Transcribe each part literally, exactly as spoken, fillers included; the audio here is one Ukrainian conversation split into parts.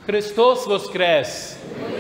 Христос воскрес!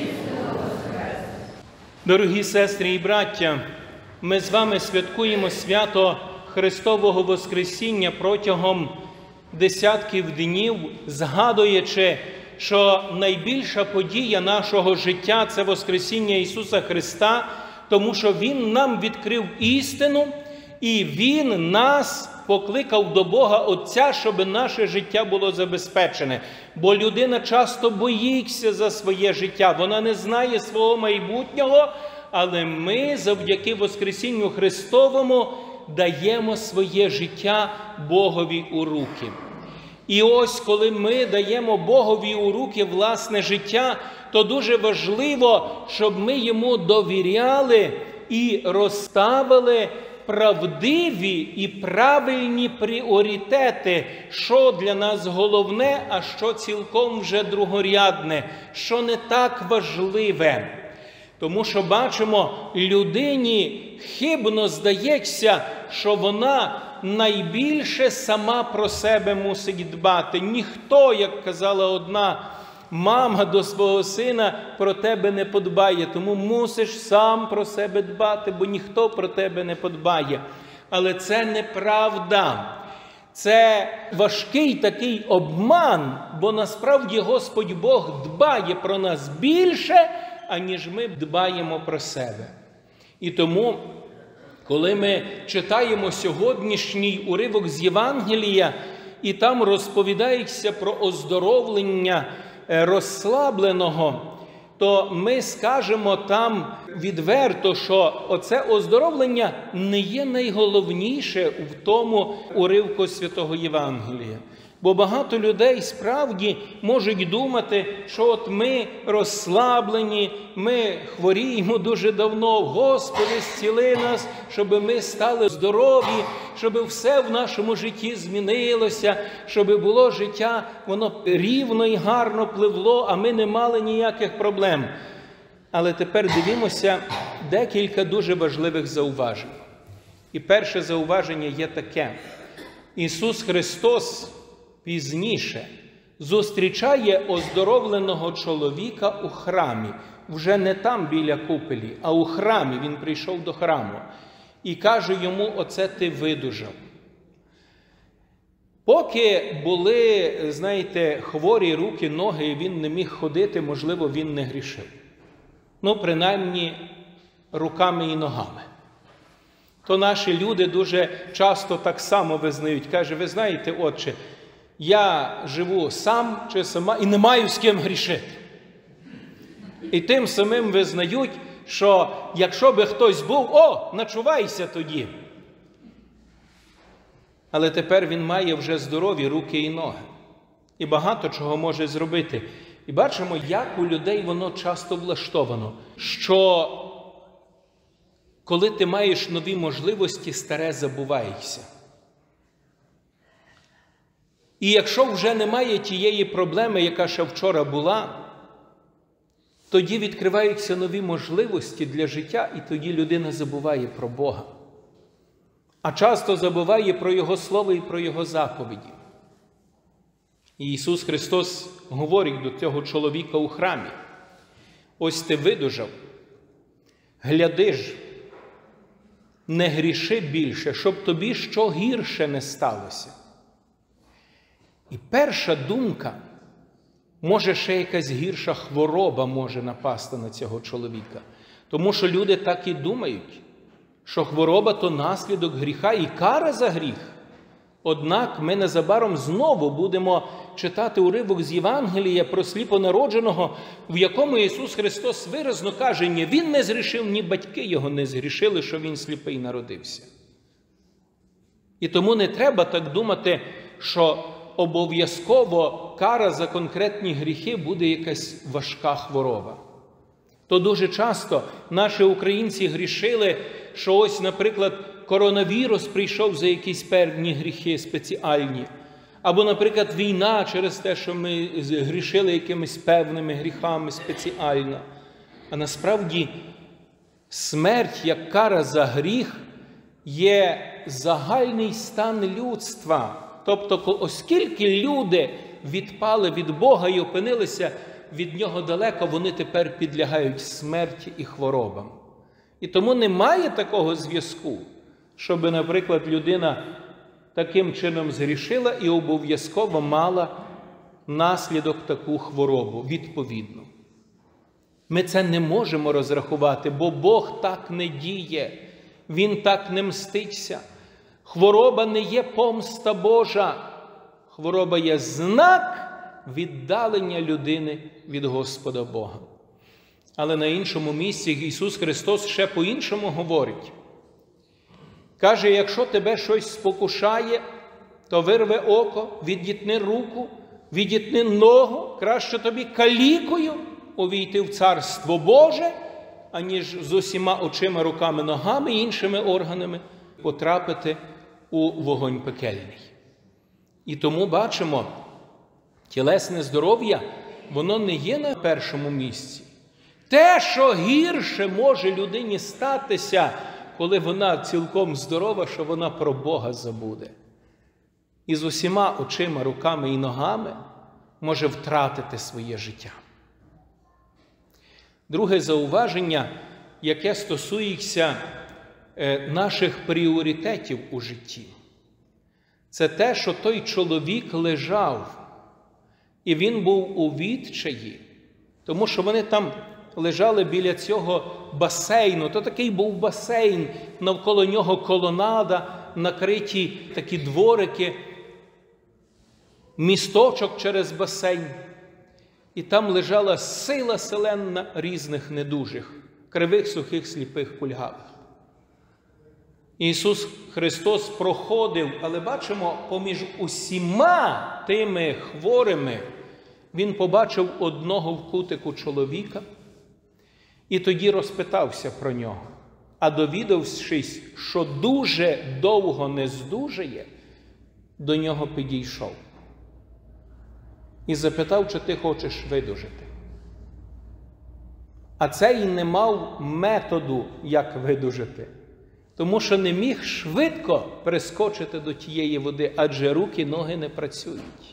Дорогі сестри і браття, ми з вами святкуємо свято Христового Воскресіння протягом десятків днів, згадуючи, що найбільша подія нашого життя – це Воскресіння Ісуса Христа, тому що Він нам відкрив істину, і Він нас покликав до Бога Отця, щоб наше життя було забезпечене. Бо людина часто боїться за своє життя, вона не знає свого майбутнього, але ми завдяки Воскресінню Христовому даємо своє життя Богові у руки. І ось, коли ми даємо Богові у руки власне життя, то дуже важливо, щоб ми Йому довіряли і розставили правдиві і правильні пріоритети, що для нас головне, а що цілком вже другорядне, що не так важливе. Тому що, бачимо, людині хибно здається, що вона найбільше сама про себе мусить дбати. Ніхто, як казала одна мама до свого сина, про тебе не подбає, тому мусиш сам про себе дбати, бо ніхто про тебе не подбає. Але це неправда. Це важкий такий обман, бо насправді Господь Бог дбає про нас більше, аніж ми дбаємо про себе. І тому, коли ми читаємо сьогоднішній уривок з Євангелія, і там розповідається про оздоровлення розслабленого, то ми скажемо там відверто, що оце оздоровлення не є найголовніше в тому уривку Святого Євангелія. Бо багато людей справді можуть думати, що от ми розслаблені, ми хворіємо дуже давно, Господи, зціли нас, щоб ми стали здорові, щоб все в нашому житті змінилося, щоб було життя, воно рівно і гарно пливло, а ми не мали ніяких проблем. Але тепер дивімося декілька дуже важливих зауважень. І перше зауваження є таке. Ісус Христос пізніше зустрічає оздоровленого чоловіка у храмі. Вже не там біля купелі, а у храмі. Він прийшов до храму. І каже йому, оце ти видужав. Поки були, знаєте, хворі руки, ноги, і він не міг ходити, можливо, він не грішив. Ну, принаймні, руками і ногами. То наші люди дуже часто так само визнають. Каже, ви знаєте, отче, я живу сам чи сама і не маю з ким грішити. І тим самим визнають, що якщо би хтось був, о, начувайся тоді. Але тепер він має вже здорові руки і ноги. І багато чого може зробити. І бачимо, як у людей воно часто влаштовано, що коли ти маєш нові можливості, старе забуваєшся. І якщо вже немає тієї проблеми, яка ще вчора була, тоді відкриваються нові можливості для життя, і тоді людина забуває про Бога. А часто забуває про Його Слово і про Його заповіді. І Ісус Христос говорить до цього чоловіка у храмі. Ось ти видужав, гляди ж, не гріши більше, щоб тобі що гірше не сталося. І перша думка, може ще якась гірша хвороба може напасти на цього чоловіка. Тому що люди так і думають, що хвороба – то наслідок гріха і кара за гріх. Однак ми незабаром знову будемо читати уривок з Євангелія про сліпонародженого, в якому Ісус Христос виразно каже, ні Він не згрішив, ні батьки Його не згрішили, що Він сліпий народився. І тому не треба так думати, що обов'язково кара за конкретні гріхи буде якась важка хвороба. То дуже часто наші українці грішили, що ось, наприклад, коронавірус прийшов за якісь певні гріхи спеціальні. Або, наприклад, війна через те, що ми грішили якимись певними гріхами спеціально. А насправді смерть, як кара за гріх, є загальний стан людства. Тобто, оскільки люди відпали від Бога і опинилися від Нього далеко, вони тепер підлягають смерті і хворобам. І тому немає такого зв'язку, щоб, наприклад, людина таким чином згрішила і обов'язково мала наслідок таку хворобу, відповідну. Ми це не можемо розрахувати, бо Бог так не діє, Він так не мститься. Хвороба не є помста Божа, хвороба є знак віддалення людини від Господа Бога. Але на іншому місці Ісус Христос ще по-іншому говорить. Каже, якщо тебе щось спокушає, то вирви око, відітни руку, відітни ногу, краще тобі калікою увійти в Царство Боже, аніж з усіма очима, руками, ногами і іншими органами потрапити у вогонь пекельний. І тому бачимо, тілесне здоров'я, воно не є на першому місці. Те, що гірше може людині статися, коли вона цілком здорова, що вона про Бога забуде. І з усіма очима, руками і ногами може втратити своє життя. Друге зауваження, яке стосується наших пріоритетів у житті. Це те, що той чоловік лежав, і він був у відчаї, тому що вони там лежали біля цього басейну. То такий був басейн, навколо нього колонада, накриті такі дворики, місточок через басейн. І там лежала сила селенна різних недужих, кривих, сухих, сліпих, кульгавих. Ісус Христос проходив, але бачимо, поміж усіма тими хворими Він побачив одного в кутику чоловіка і тоді розпитався про нього. А довідавшись, що дуже довго не здужає, до нього підійшов і запитав, чи ти хочеш видужити. А цей не мав методу, як видужити, тому що не міг швидко прискочити до тієї води, адже руки, ноги не працюють.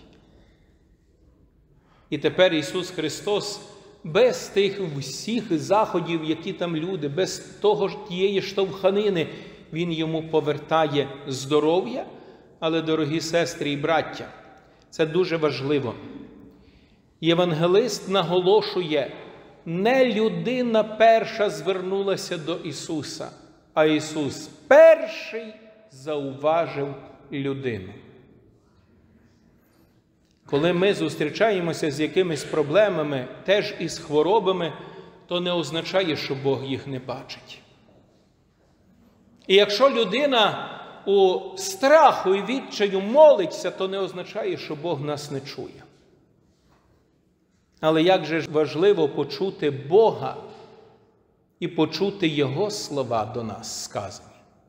І тепер Ісус Христос без тих всіх заходів, які там люди, без того ж тієї штовханини, Він йому повертає здоров'я. Але, дорогі сестри і браття, це дуже важливо. Євангелист наголошує, не людина перша звернулася до Ісуса, а Ісус перший зауважив людину. Коли ми зустрічаємося з якимись проблемами, теж із хворобами, то не означає, що Бог їх не бачить. І якщо людина у страху і відчаю молиться, то не означає, що Бог нас не чує. Але як же важливо почути Бога і почути Його слова до нас сказані.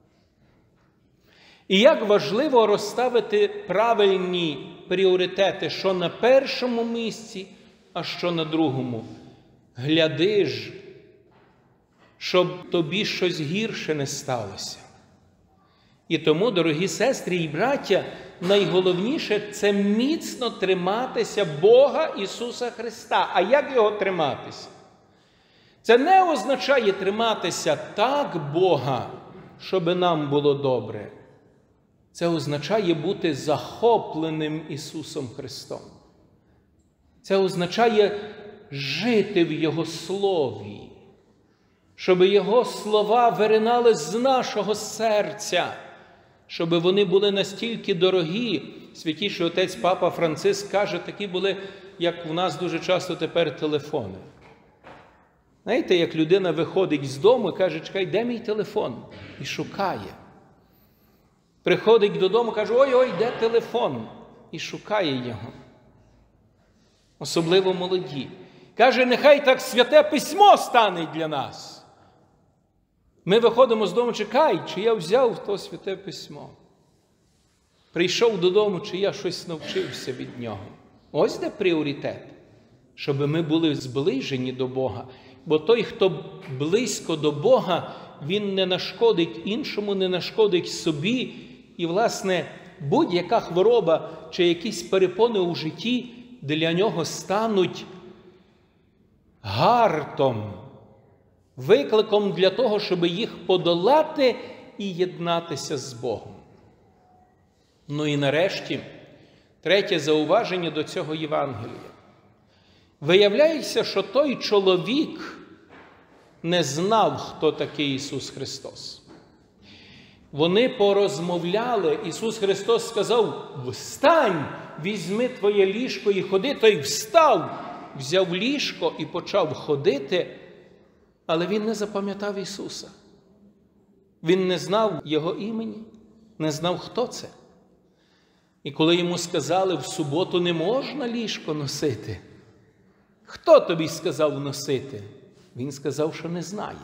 І як важливо розставити правильні пріоритети, що на першому місці, а що на другому. Гляди ж, щоб тобі щось гірше не сталося. І тому, дорогі сестри і браття, найголовніше – це міцно триматися Бога Ісуса Христа. А як Його триматися? Це не означає триматися так Бога, щоб нам було добре. Це означає бути захопленим Ісусом Христом. Це означає жити в Його Слові, щоб Його слова виринали з нашого серця, щоб вони були настільки дорогі. Святіший отець Папа Франциск каже, такі були, як в нас дуже часто тепер телефони. Знаєте, як людина виходить з дому і каже, чекай, де мій телефон? І шукає. Приходить додому, каже, ой-ой, де телефон? І шукає його. Особливо молоді. Каже, нехай так Святе Письмо стане для нас. Ми виходимо з дому, чекай, чи я взяв то Святе Письмо. Прийшов додому, чи я щось навчився від нього. Ось де пріоритет. Щоб ми були зближені до Бога. Бо той, хто близько до Бога, він не нашкодить іншому, не нашкодить собі. І, власне, будь-яка хвороба чи якісь перепони у житті для нього стануть гартом, викликом для того, щоб їх подолати і єднатися з Богом. Ну і нарешті, третє зауваження до цього Євангелія. Виявляється, що той чоловік не знав, хто такий Ісус Христос. Вони порозмовляли, Ісус Христос сказав: «Встань, візьми твоє ліжко і ходи». Той встав, взяв ліжко і почав ходити, але він не запам'ятав Ісуса. Він не знав Його імені, не знав, хто це. І коли йому сказали: в суботу не можна ліжко носити, хто тобі сказав носити? Він сказав, що не знає.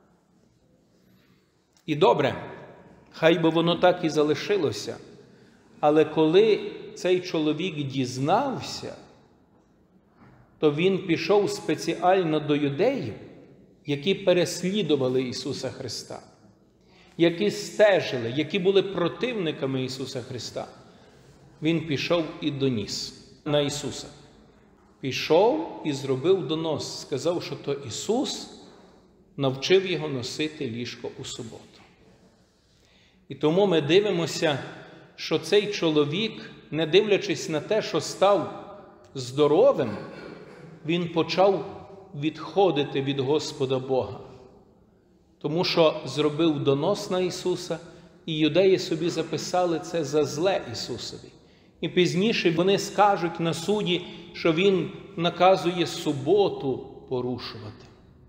І добре, хай би воно так і залишилося, але коли цей чоловік дізнався, то він пішов спеціально до юдеїв, які переслідували Ісуса Христа, які стежили, які були противниками Ісуса Христа. Він пішов і доніс на Ісуса. Пішов і зробив донос, сказав, що то Ісус навчив його носити ліжко у суботу. І тому ми дивимося, що цей чоловік, не дивлячись на те, що став здоровим, він почав відходити від Господа Бога. Тому що зробив донос на Ісуса, і юдеї собі записали це за зле Ісусові. І пізніше вони скажуть на суді, що Він наказує суботу порушувати.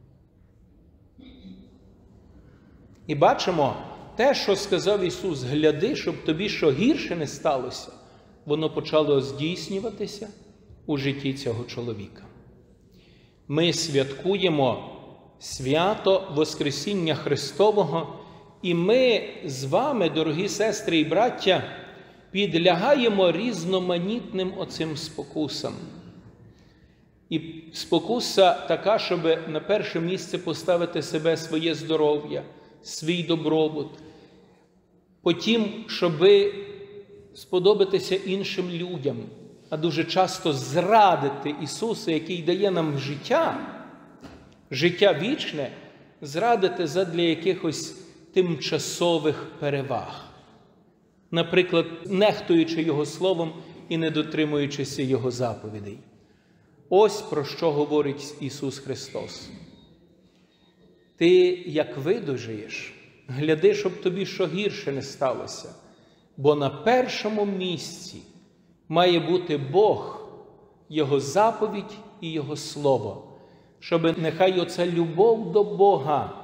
І бачимо, те, що сказав Ісус: «Гляди, щоб тобі що гірше не сталося», воно почало здійснюватися у житті цього чоловіка. Ми святкуємо свято Воскресіння Христового, і ми з вами, дорогі сестри і браття, підлягаємо різноманітним оцим спокусам. І спокуса така, щоб на перше місце поставити себе, своє здоров'я, свій добробут. Потім, щоб сподобатися іншим людям, а дуже часто зрадити Ісуса, який дає нам життя, життя вічне, зрадити задля якихось тимчасових переваг. Наприклад, нехтуючи Його Словом і не дотримуючися Його заповідей. Ось про що говорить Ісус Христос. Ти, як видужаєш, гляди, щоб тобі що гірше не сталося, бо на першому місці має бути Бог, Його заповідь і Його Слово, щоб нехай оця любов до Бога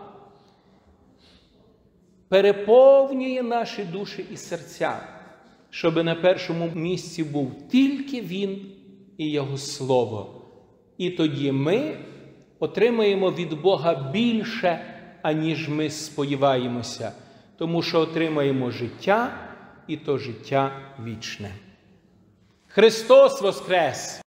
переповнює наші душі і серця, щоб на першому місці був тільки Він і Його Слово. І тоді ми отримаємо від Бога більше, аніж ми сподіваємося, тому що отримаємо життя, і то життя вічне. Христос Воскрес!